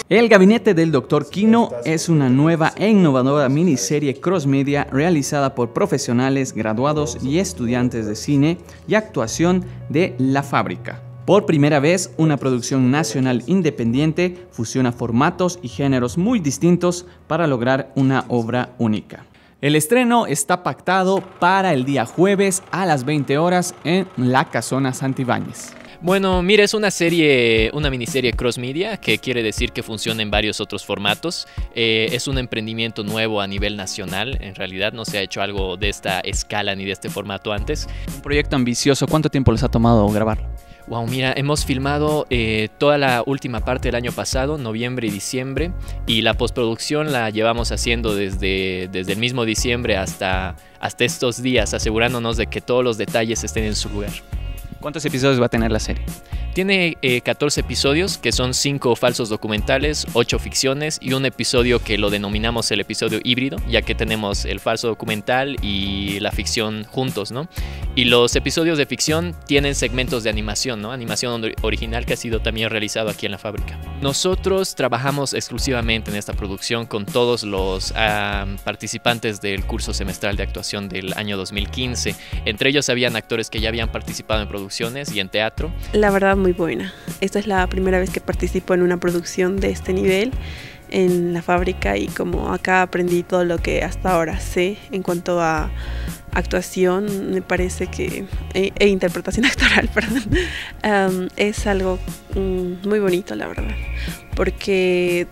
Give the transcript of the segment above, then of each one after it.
El Gabinete del Dr. Quino es una nueva e innovadora miniserie cross-media realizada por profesionales, graduados y estudiantes de cine y actuación de La Fábrica. Por primera vez, una producción nacional independiente fusiona formatos y géneros muy distintos para lograr una obra única. El estreno está pactado para el día jueves a las 20 horas en La Casona Santibáñez. Bueno, mira, es una miniserie cross media, que quiere decir que funciona en varios otros formatos. Es un emprendimiento nuevo a nivel nacional. En realidad no se ha hecho algo de esta escala ni de este formato antes. Un proyecto ambicioso. ¿Cuánto tiempo les ha tomado grabar? Wow, mira, hemos filmado toda la última parte del año pasado, noviembre y diciembre, y la postproducción la llevamos haciendo desde el mismo diciembre hasta estos días, asegurándonos de que todos los detalles estén en su lugar. ¿Cuántos episodios va a tener la serie? Tiene 14 episodios, que son 5 falsos documentales, 8 ficciones y un episodio que lo denominamos el episodio híbrido, ya que tenemos el falso documental y la ficción juntos, ¿no? Y los episodios de ficción tienen segmentos de animación, ¿no? Animación original que ha sido también realizado aquí en La Fábrica. Nosotros trabajamos exclusivamente en esta producción con todos los participantes del curso semestral de actuación del año 2015. Entre ellos habían actores que ya habían participado en producciones y en teatro. La verdad, muy buena. Esta es la primera vez que participo en una producción de este nivel en La Fábrica, y como acá aprendí todo lo que hasta ahora sé en cuanto a actuación, me parece que e interpretación actoral, perdón, es algo muy bonito, la verdad, porque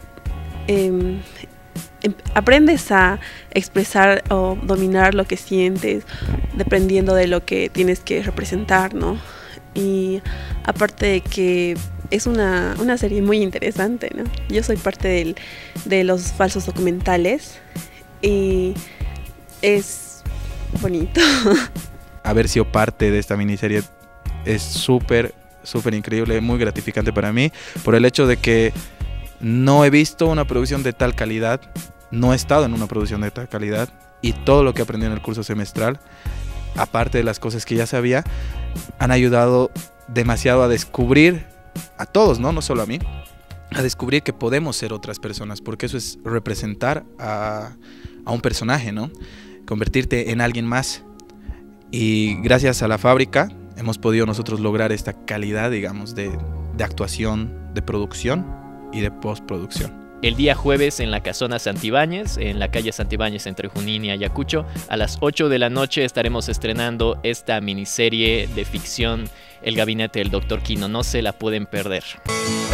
aprendes a expresar o dominar lo que sientes dependiendo de lo que tienes que representar, ¿no? Y aparte de que es una serie muy interesante, ¿no? Yo soy parte de los falsos documentales y es bonito. Haber sido parte de esta miniserie es súper increíble, muy gratificante para mí, por el hecho de que no he visto una producción de tal calidad, no he estado en una producción de tal calidad, y todo lo que aprendí en el curso semestral, aparte de las cosas que ya sabía, han ayudado demasiado a descubrir a todos, no solo a mí, a descubrir que podemos ser otras personas, porque eso es representar a un personaje, ¿no? Convertirte en alguien más. Y gracias a La Fábrica hemos podido nosotros lograr esta calidad, digamos, de actuación, de producción y de postproducción. El día jueves en la Casona Santibáñez, en la calle Santibáñez entre Junín y Ayacucho, a las 8 de la noche estaremos estrenando esta miniserie de ficción, El Gabinete del Dr. Quino. No se la pueden perder.